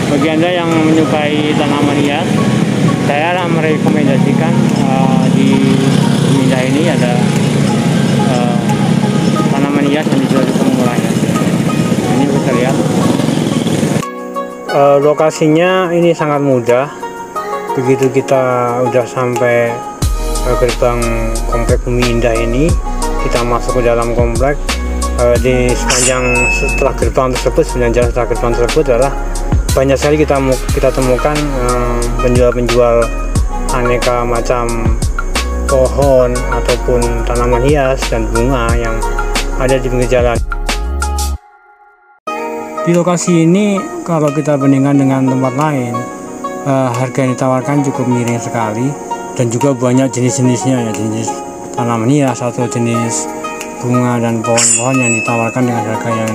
Bagi Anda yang menyukai tanaman hias, saya merekomendasikan di Minda ini ada tanaman hias yang dijual cukup murah ya. Ini bisa lihat. Lokasinya ini sangat mudah. Begitu kita udah sampai gerbang komplek Bumi Indah ini, kita masuk ke dalam komplek. Di sepanjang setelah gerbang tersebut, sepanjang jalan setelah gerbang tersebut adalah banyak sekali kita temukan penjual-penjual aneka macam pohon ataupun tanaman hias dan bunga yang ada di pinggir jalan. Di lokasi ini kalau kita bandingkan dengan tempat lain, harga yang ditawarkan cukup miring sekali, dan juga banyak jenis-jenisnya ya, jenis tanaman hias atau jenis bunga dan pohon-pohon yang ditawarkan dengan harga yang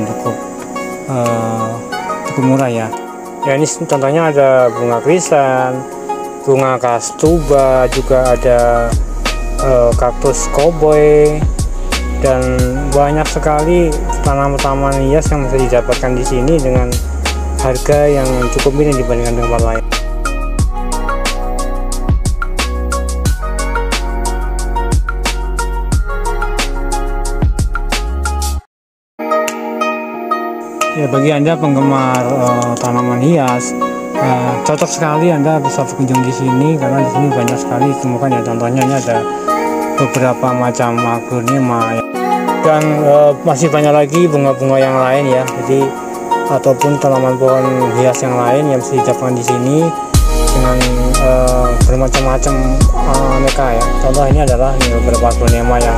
cukup murah ya. Ya, ini contohnya ada bunga krisan, bunga kastuba, juga ada kaktus koboi, dan banyak sekali tanaman-tanaman hias yang bisa didapatkan di sini dengan harga yang cukup miring dibandingkan tempat lain. Ya, bagi Anda penggemar tanaman hias, cocok sekali Anda bisa berkunjung di sini, karena di sini banyak sekali ditemukan ya. Contohnya ini ada beberapa macam aglonema ya. Dan masih banyak lagi bunga-bunga yang lain ya. Jadi ataupun tanaman pohon hias yang lain yang bisa didapatkan di sini dengan bermacam-macam aneka ya. Contoh ini adalah beberapa aglonema yang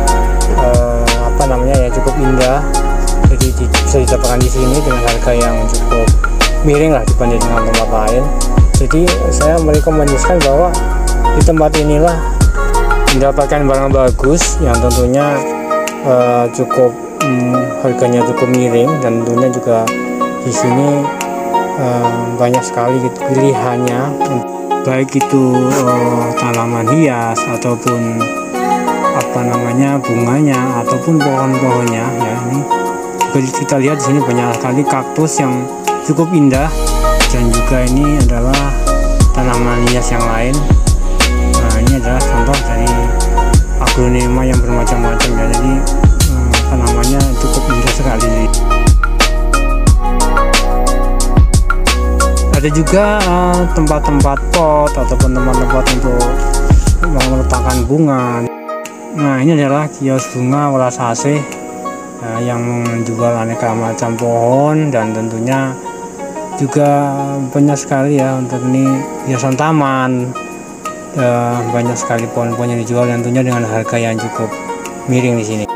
cukup indah. Jadi bisa didapatkan di sini dengan harga yang cukup miring lah dibanding dengan tempat lain. Jadi saya merekomendasikan bahwa di tempat inilah mendapatkan barang bagus yang tentunya harganya cukup miring, dan tentunya juga di sini banyak sekali pilihannya, baik itu tanaman hias ataupun bunganya ataupun pohon-pohonnya ya. Ini kita lihat di sini banyak sekali kaktus yang cukup indah, dan juga ini adalah tanaman hias yang lain. Nah, ini adalah contoh dari aglonema yang bermacam-macam ya. Jadi tanamannya cukup indah sekali. Ada juga tempat-tempat pot ataupun tempat-tempat untuk meletakkan bunga. Nah, ini adalah kios bunga welas asih yang menjual aneka macam pohon, dan tentunya juga banyak sekali ya untuk ini hiasan taman. Banyak sekali pohon-pohon yang dijual, yang tentunya dengan harga yang cukup miring di sini.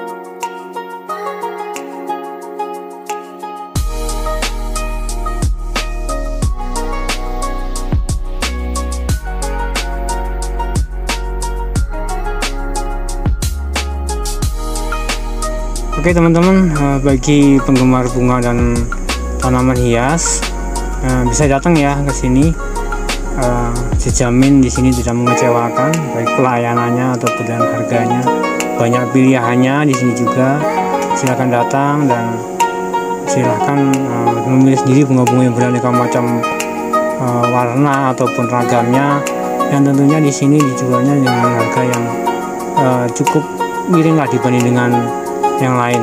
Oke teman-teman, bagi penggemar bunga dan tanaman hias, bisa datang ya ke sini. Dijamin di sini tidak mengecewakan, baik pelayanannya ataupun dengan harganya. Banyak pilihannya di sini juga. Silahkan datang dan silahkan memilih sendiri bunga-bunga yang beraneka macam warna ataupun ragamnya, yang tentunya di sini dijualnya dengan harga yang cukup miring lah dibanding dengan yang lain.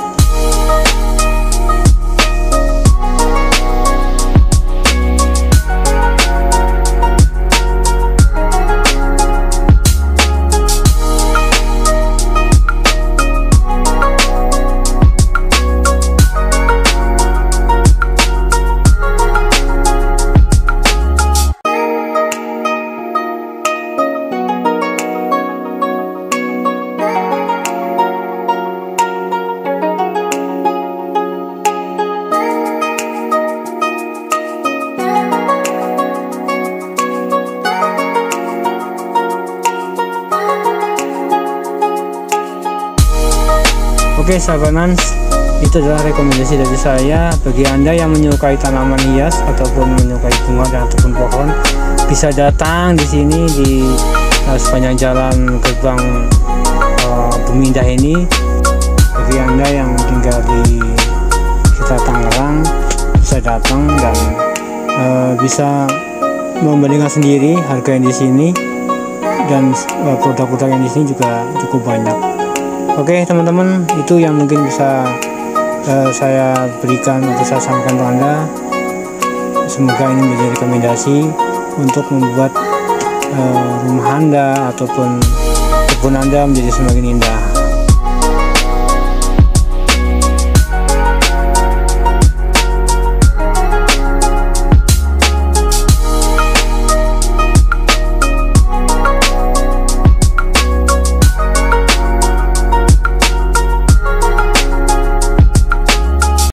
Oke sahabat Nans, itu adalah rekomendasi dari saya. Bagi Anda yang menyukai tanaman hias ataupun menyukai bunga dan ataupun pohon, bisa datang di sini di sepanjang jalan gerbang Bumi Indah ini. Bagi Anda yang tinggal di sekitar Tangerang, bisa datang dan bisa membandingkan sendiri harga yang di sini dan produk-produk yang di sini juga cukup banyak. Oke teman-teman, itu yang mungkin bisa saya berikan atau saya sampaikan ke Anda. Semoga ini menjadi rekomendasi untuk membuat rumah Anda ataupun kebun Anda menjadi semakin indah.